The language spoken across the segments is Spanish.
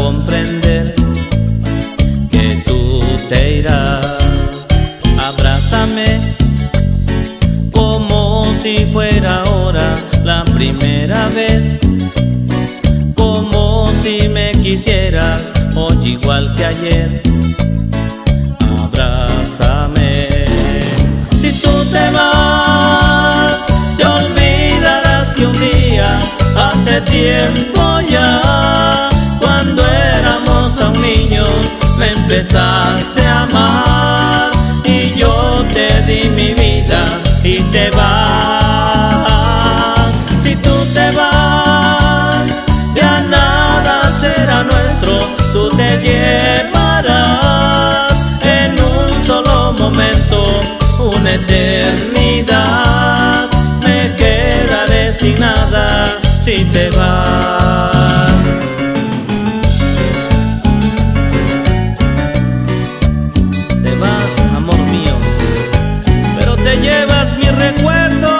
comprender que tú te irás. Abrázame como si fuera ahora la primera vez, como si me quisieras hoy igual que ayer. Abrázame. Si tú te vas, te olvidarás que un día, hace tiempo ya, cuando éramos aún niños, me empezaste a amar y yo te di mi vida y te vas. Si tú te vas, ya nada será nuestro, tú te llevarás en un solo momento una eternidad. Me quedaré sin nada si te vas. Te vas, amor mío, pero te llevas mi recuerdo.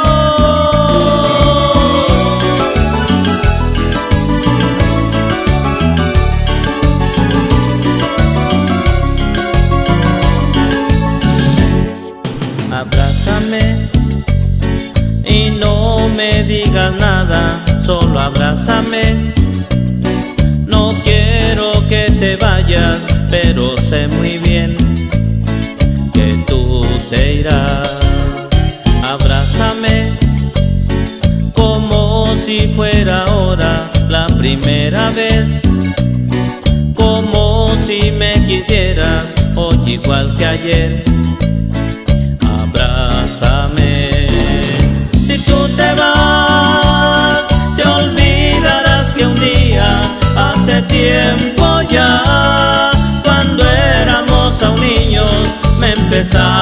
Abrázame y no me digas nada, solo abrázame. No quiero que te vayas, pero sé muy bien que tú te irás. Abrázame como si fuera ahora la primera vez, como si me quisieras hoy igual que ayer. Abrázame. Si tú te vas, te olvidarás que un día, hace tiempo ya, cuando éramos aún niños, me empezaste